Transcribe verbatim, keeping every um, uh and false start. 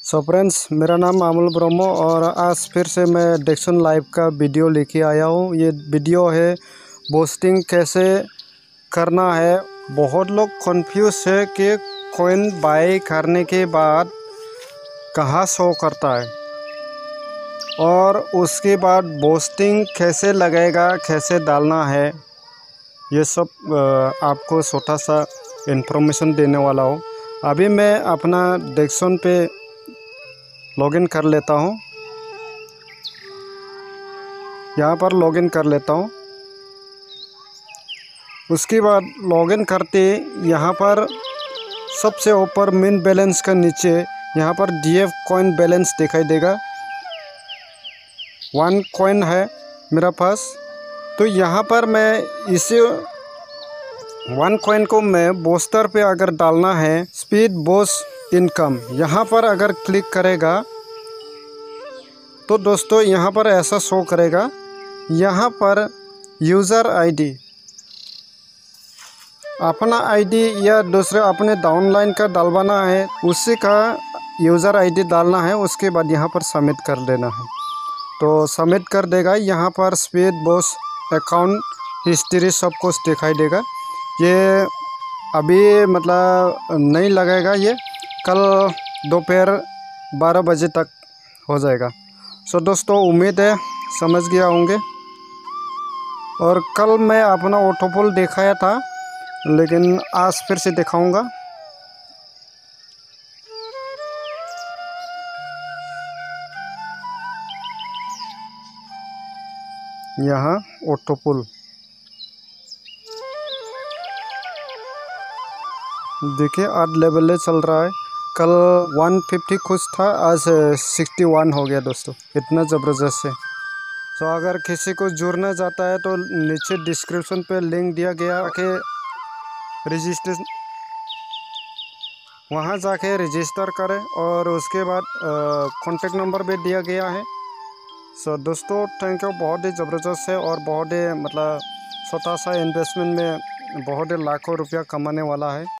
So friends, मेरा नाम अमल ब्रह्मो और आज फिर से मैं डेक्सन लाइव का वीडियो लेके आया हूँ। ये वीडियो है बोस्टिंग कैसे करना है। बहुत लोग कंफ्यूज है कि कॉइन बाय करने के बाद कहाँ शो करता है और उसके बाद बोस्टिंग कैसे लगेगा, कैसे डालना है, ये सब आपको छोटा सा इन्फॉर्मेशन देने वाला हूँ। अभी मैं अपना डेक्सन पे लॉगिन कर लेता हूँ। यहाँ पर लॉगिन कर लेता हूँ। उसके बाद लॉगिन करते यहाँ पर सबसे ऊपर मेन बैलेंस का नीचे यहाँ पर डीएफ कॉइन बैलेंस दिखाई देगा। वन कॉइन है मेरा पास, तो यहाँ पर मैं इसे वन कॉइन को मैं बूस्टर पे अगर डालना है, स्पीड बूस्ट इनकम यहाँ पर अगर क्लिक करेगा तो दोस्तों यहाँ पर ऐसा शो करेगा। यहाँ पर यूज़र आईडी, अपना आईडी या दूसरे अपने डाउनलाइन का डालवाना है, उसी का यूज़र आईडी डालना है। उसके बाद यहाँ पर सबमिट कर देना है, तो सबमिट कर देगा। यहाँ पर स्पीड बूस्ट अकाउंट हिस्ट्री सब कुछ दिखाई देगा। ये अभी मतलब नहीं लगेगा, ये कल दोपहर बारह बजे तक हो जाएगा। सो दोस्तों, उम्मीद है समझ गया होंगे। और कल मैं अपना ऑटोपुल दिखाया था, लेकिन आज फिर से दिखाऊंगा। यहाँ ऑटोपुल देखिए आठ लेवल चल रहा है। कल एक सौ पचास कुछ था, आज इकसठ हो गया दोस्तों। इतना ज़बरदस्त है। तो अगर किसी को जुड़ना चाहता है तो नीचे डिस्क्रिप्शन पे लिंक दिया गया कि रजिस्ट्रेशन, वहाँ जाके रजिस्टर करें और उसके बाद कॉन्टेक्ट नंबर भी दिया गया है। सो दोस्तों, थैंक यू। बहुत ही ज़बरदस्त है और बहुत ही मतलब छोटा सा इन्वेस्टमेंट में बहुत ही लाखों रुपया कमाने वाला है।